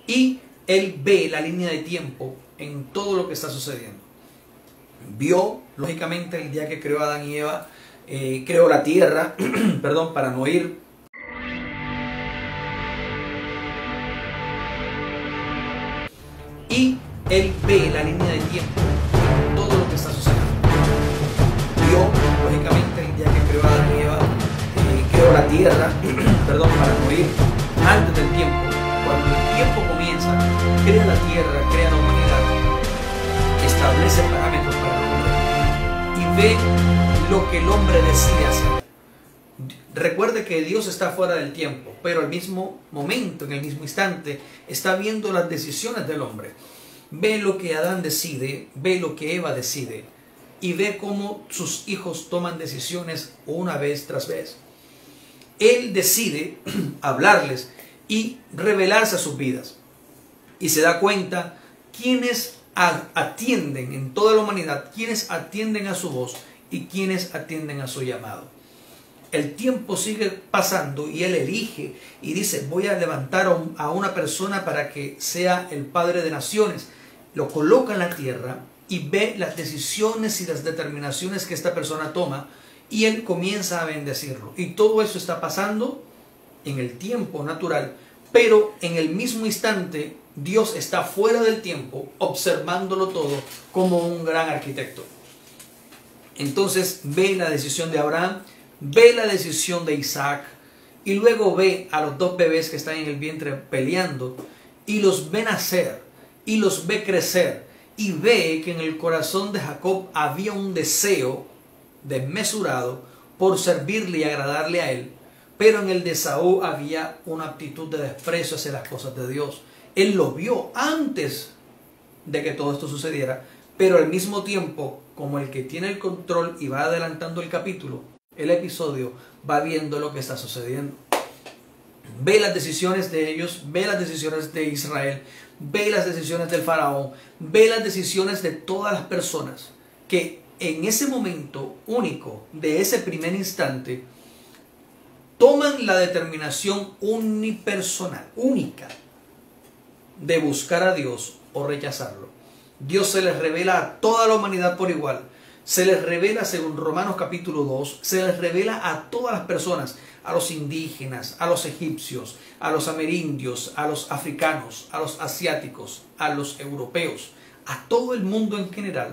Y él ve la línea de tiempo en todo lo que está sucediendo. Vio, lógicamente, el día que creó a Adán y Eva, creó la tierra, perdón, para no ir. Y él ve la línea de tiempo en todo lo que está sucediendo. Vio, lógicamente, el día que creó a Adán y Eva, creó la tierra, perdón, para no ir antes del tiempo. Cuando el tiempo comienza, crea la tierra, crea la humanidad, establece parámetros para el hombre y ve lo que el hombre decide hacer. Recuerde que Dios está fuera del tiempo, pero al mismo momento, en el mismo instante, está viendo las decisiones del hombre. Ve lo que Adán decide, ve lo que Eva decide y ve cómo sus hijos toman decisiones una vez tras vez. Él decide hablarles y revelarse a sus vidas. Y se da cuenta quienes atienden en toda la humanidad, quienes atienden a su voz y quienes atienden a su llamado. El tiempo sigue pasando y él elige y dice: voy a levantar a una persona para que sea el padre de naciones. Lo coloca en la tierra y ve las decisiones y las determinaciones que esta persona toma y él comienza a bendecirlo. Y todo eso está pasando en el tiempo natural, pero en el mismo instante Dios está fuera del tiempo observándolo todo como un gran arquitecto. Entonces ve la decisión de Abraham, ve la decisión de Isaac y luego ve a los dos bebés que están en el vientre peleando y los ve nacer y los ve crecer y ve que en el corazón de Jacob había un deseo desmesurado por servirle y agradarle a él, pero en el de Esaú había una actitud de desprecio hacia las cosas de Dios. Él lo vio antes de que todo esto sucediera, pero al mismo tiempo, como el que tiene el control y va adelantando el capítulo, el episodio, va viendo lo que está sucediendo. Ve las decisiones de ellos, ve las decisiones de Israel, ve las decisiones del faraón, ve las decisiones de todas las personas que en ese momento único, de ese primer instante, toman la determinación unipersonal, única, de buscar a Dios o rechazarlo. Dios se les revela a toda la humanidad por igual. Se les revela, según Romanos capítulo 2, se les revela a todas las personas, a los indígenas, a los egipcios, a los amerindios, a los africanos, a los asiáticos, a los europeos, a todo el mundo en general.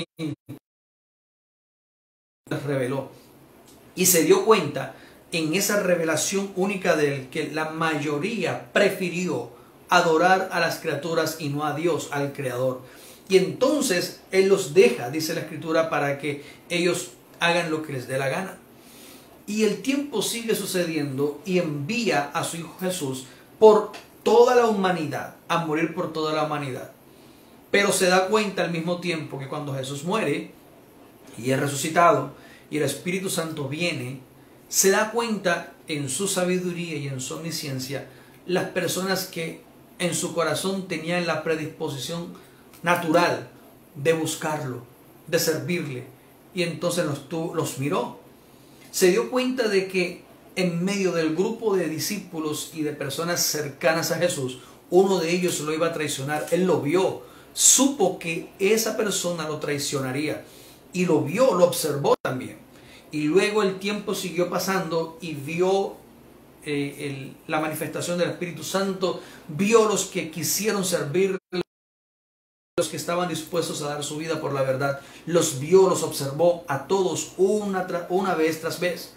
Les reveló y se dio cuenta en esa revelación única de él que la mayoría prefirió adorar a las criaturas y no a Dios, al Creador. Y entonces Él los deja, dice la Escritura, para que ellos hagan lo que les dé la gana. Y el tiempo sigue sucediendo y envía a su Hijo Jesús por toda la humanidad, a morir por toda la humanidad. Pero se da cuenta al mismo tiempo que cuando Jesús muere y es resucitado y el Espíritu Santo viene, se da cuenta en su sabiduría y en su omnisciencia las personas que en su corazón tenían la predisposición natural de buscarlo, de servirle, y entonces los miró. Se dio cuenta de que en medio del grupo de discípulos y de personas cercanas a Jesús, uno de ellos lo iba a traicionar. Él lo vio, supo que esa persona lo traicionaría y lo vio, lo observó también. Y luego el tiempo siguió pasando y vio la manifestación del Espíritu Santo, vio los que quisieron servir, los que estaban dispuestos a dar su vida por la verdad, los vio, los observó a todos una vez tras vez.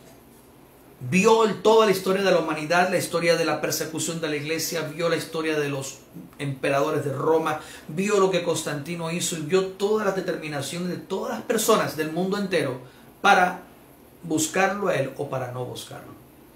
Vio toda la historia de la humanidad, la historia de la persecución de la iglesia, vio la historia de los emperadores de Roma, vio lo que Constantino hizo y vio todas las determinaciones de todas las personas del mundo entero para buscarlo a él o para no buscarlo.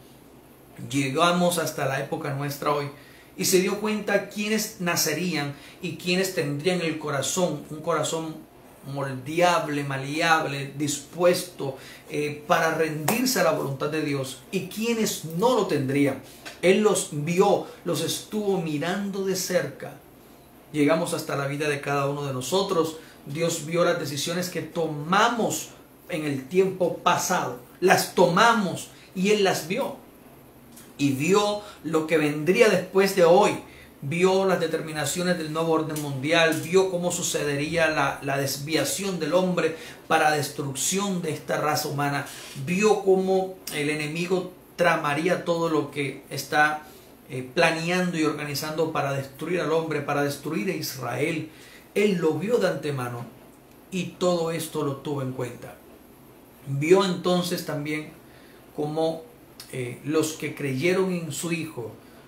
Llegamos hasta la época nuestra hoy y se dio cuenta quiénes nacerían y quiénes tendrían el corazón, un corazón moldeable, maleable, dispuesto para rendirse a la voluntad de Dios, y quienes no lo tendrían. Él los vio, los estuvo mirando de cerca. Llegamos hasta la vida de cada uno de nosotros. Dios vio las decisiones que tomamos en el tiempo pasado, las tomamos y Él las vio. Y vio lo que vendría después de hoy. vio las determinaciones del nuevo orden mundial, vio cómo sucedería la desviación del hombre para destrucción de esta raza humana, vio cómo el enemigo tramaría todo lo que está planeando y organizando para destruir al hombre, para destruir a Israel. Él lo vio de antemano y todo esto lo tuvo en cuenta. Vio entonces también cómo los que creyeron en su Hijo,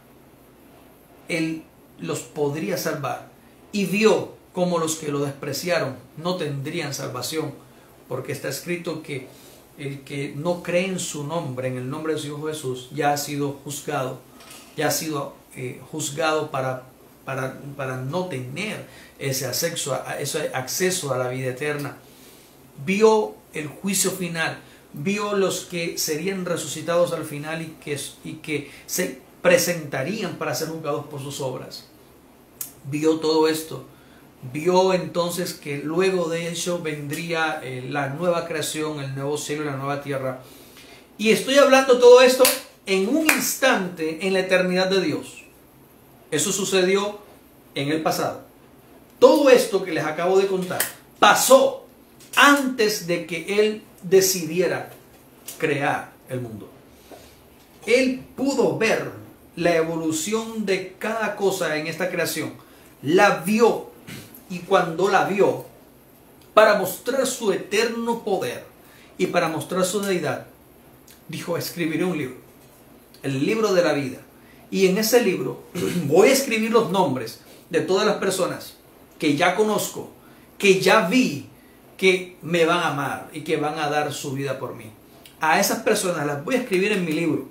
Él los podría salvar. Y vio cómo los que lo despreciaron no tendrían salvación, porque está escrito que el que no cree en su nombre, en el nombre de su Hijo Jesús, ya ha sido juzgado, para no tener ese acceso a la vida eterna. Vio el juicio final, vio los que serían resucitados al final y que se presentarían para ser juzgados por sus obras. Vio todo esto. Vio entonces que luego de eso vendría la nueva creación, el nuevo cielo y la nueva tierra. Y estoy hablando todo esto en un instante en la eternidad de Dios. Eso sucedió en el pasado. Todo esto que les acabo de contar pasó antes de que Él decidiera crear el mundo. Él pudo ver la evolución de cada cosa en esta creación. La vio, y cuando la vio, para mostrar su eterno poder y para mostrar su deidad, dijo: escribiré un libro, el libro de la vida. Y en ese libro voy a escribir los nombres de todas las personas que ya conozco, que ya vi, que me van a amar y que van a dar su vida por mí. A esas personas las voy a escribir en mi libro.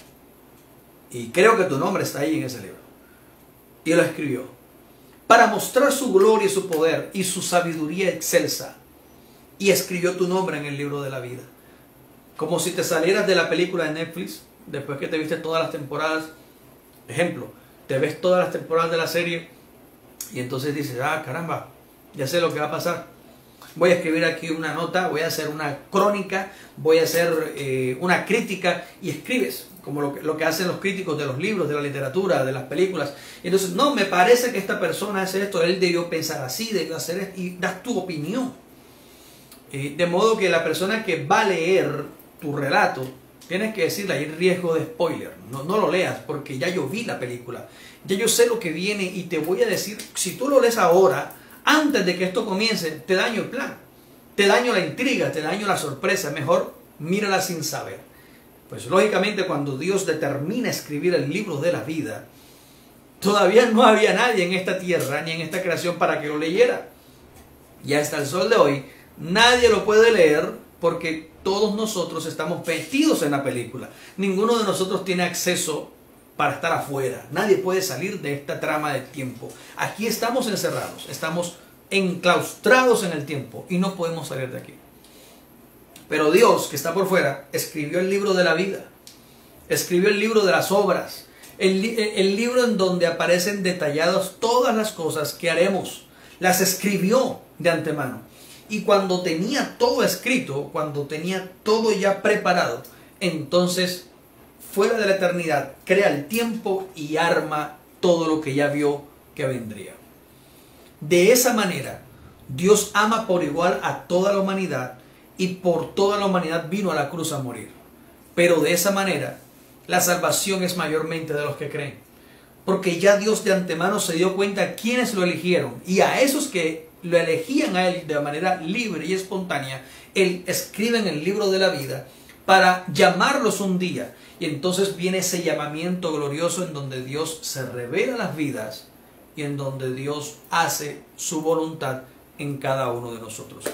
Y creo que tu nombre está ahí en ese libro. Y lo escribió para mostrar su gloria y su poder y su sabiduría excelsa. Y escribió tu nombre en el libro de la vida. Como si te salieras de la película de Netflix, después que te viste todas las temporadas. Ejemplo, te ves todas las temporadas de la serie y entonces dices: ah, caramba, ya sé lo que va a pasar. Voy a escribir aquí una nota, voy a hacer una crónica, voy a hacer una crítica, y escribes como lo que hacen los críticos de los libros, de la literatura, de las películas. Y entonces, no, me parece que esta persona hace esto, él debió pensar así, debió hacer esto, y das tu opinión. De modo que la persona que va a leer tu relato, tienes que decirle: hay riesgo de spoiler, no lo leas, porque ya yo vi la película, ya yo sé lo que viene y te voy a decir, si tú lo lees ahora, antes de que esto comience, te daño el plan, te daño la intriga, te daño la sorpresa. Mejor mírala sin saber. Pues lógicamente, cuando Dios determina escribir el libro de la vida, todavía no había nadie en esta tierra ni en esta creación para que lo leyera. Y hasta el sol de hoy nadie lo puede leer, porque todos nosotros estamos metidos en la película. Ninguno de nosotros tiene acceso para estar afuera. Nadie puede salir de esta trama del tiempo. Aquí estamos encerrados, estamos enclaustrados en el tiempo y no podemos salir de aquí. Pero Dios, que está por fuera, escribió el libro de la vida, escribió el libro de las obras, el libro en donde aparecen detalladas todas las cosas que haremos. Las escribió de antemano. Y cuando tenía todo escrito, cuando tenía todo ya preparado, entonces, fuera de la eternidad, crea el tiempo y arma todo lo que ya vio que vendría. De esa manera, Dios ama por igual a toda la humanidad, y por toda la humanidad vino a la cruz a morir. Pero de esa manera, la salvación es mayormente de los que creen. Porque ya Dios de antemano se dio cuenta quiénes lo eligieron, y a esos que lo elegían a Él de manera libre y espontánea, Él escribe en el libro de la vida para llamarlos un día. Y entonces viene ese llamamiento glorioso en donde Dios se revela las vidas y en donde Dios hace su voluntad en cada uno de nosotros.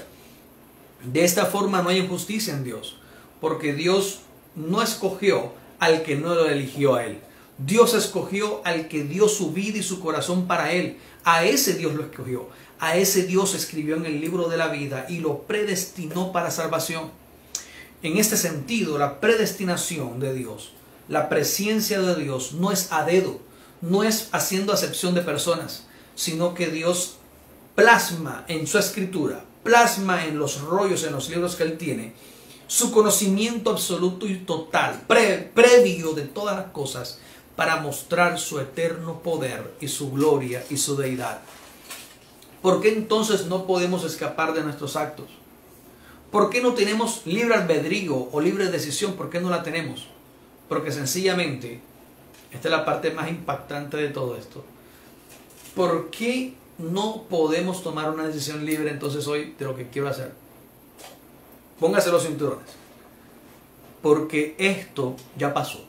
De esta forma no hay injusticia en Dios, porque Dios no escogió al que no lo eligió a Él. Dios escogió al que dio su vida y su corazón para Él. A ese Dios lo escogió. A ese Dios escribió en el libro de la vida y lo predestinó para salvación. En este sentido, la predestinación de Dios, la presciencia de Dios, no es a dedo, no es haciendo acepción de personas, sino que Dios plasma en su escritura, plasma en los rollos, en los libros que Él tiene, su conocimiento absoluto y total, previo de todas las cosas, para mostrar su eterno poder y su gloria y su deidad. ¿Por qué entonces no podemos escapar de nuestros actos? ¿Por qué no tenemos libre albedrío o libre decisión? ¿Por qué no la tenemos? Porque sencillamente, esta es la parte más impactante de todo esto. ¿Por qué no podemos tomar una decisión libre entonces hoy de lo que quiero hacer? Póngase los cinturones. Porque esto ya pasó.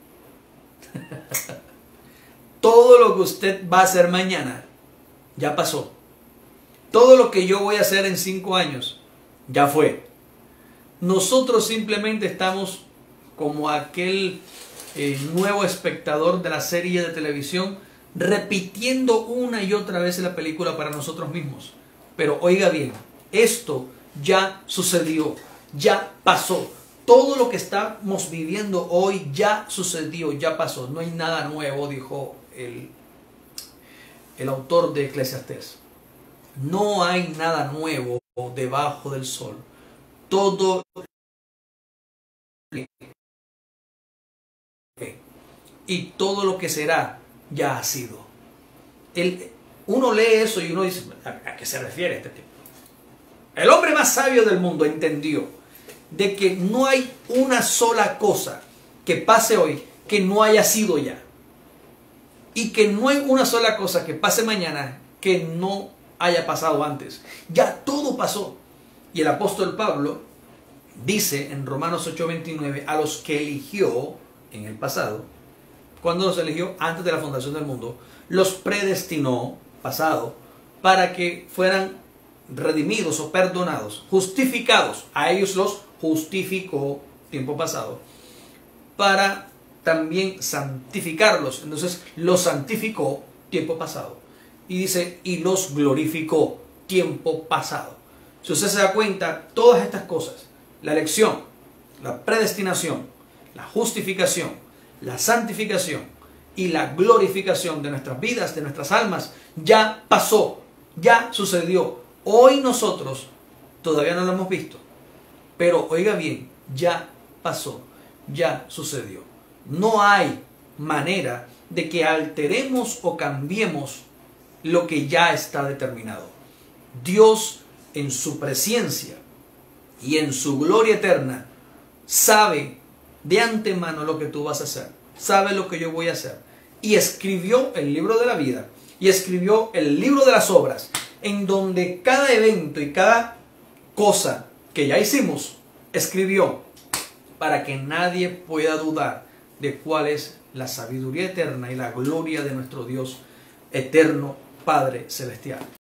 Todo lo que usted va a hacer mañana ya pasó. Todo lo que yo voy a hacer en 5 años ya fue. Nosotros simplemente estamos como aquel nuevo espectador de la serie de televisión, repitiendo una y otra vez la película para nosotros mismos. Pero oiga bien, esto ya sucedió, ya pasó. Todo lo que estamos viviendo hoy ya sucedió, ya pasó. No hay nada nuevo, dijo el autor de Eclesiastés. No hay nada nuevo debajo del sol. Todo y todo lo que será ya ha sido. Uno lee eso y uno dice, ¿a qué se refiere este tipo? El hombre más sabio del mundo entendió de que no hay una sola cosa que pase hoy que no haya sido ya. Y que no hay una sola cosa que pase mañana que no haya pasado antes. Ya todo pasó. Y el apóstol Pablo dice en Romanos 8:29, a los que eligió en el pasado, cuando los eligió antes de la fundación del mundo, los predestinó, pasado, para que fueran redimidos o perdonados, justificados. A ellos los justificó, tiempo pasado, para también santificarlos. Entonces los santificó, tiempo pasado. Y dice, y los glorificó, tiempo pasado. Si usted se da cuenta, todas estas cosas, la elección, la predestinación, la justificación, la santificación y la glorificación de nuestras vidas, de nuestras almas, ya pasó, ya sucedió. Hoy nosotros todavía no lo hemos visto, pero oiga bien, ya pasó, ya sucedió. No hay manera de que alteremos o cambiemos lo que ya está determinado. Dios, en su presencia y en su gloria eterna, sabe de antemano lo que tú vas a hacer, sabe lo que yo voy a hacer, y escribió el libro de la vida y escribió el libro de las obras, en donde cada evento y cada cosa que ya hicimos escribió, para que nadie pueda dudar de cuál es la sabiduría eterna y la gloria de nuestro Dios eterno, Padre Celestial.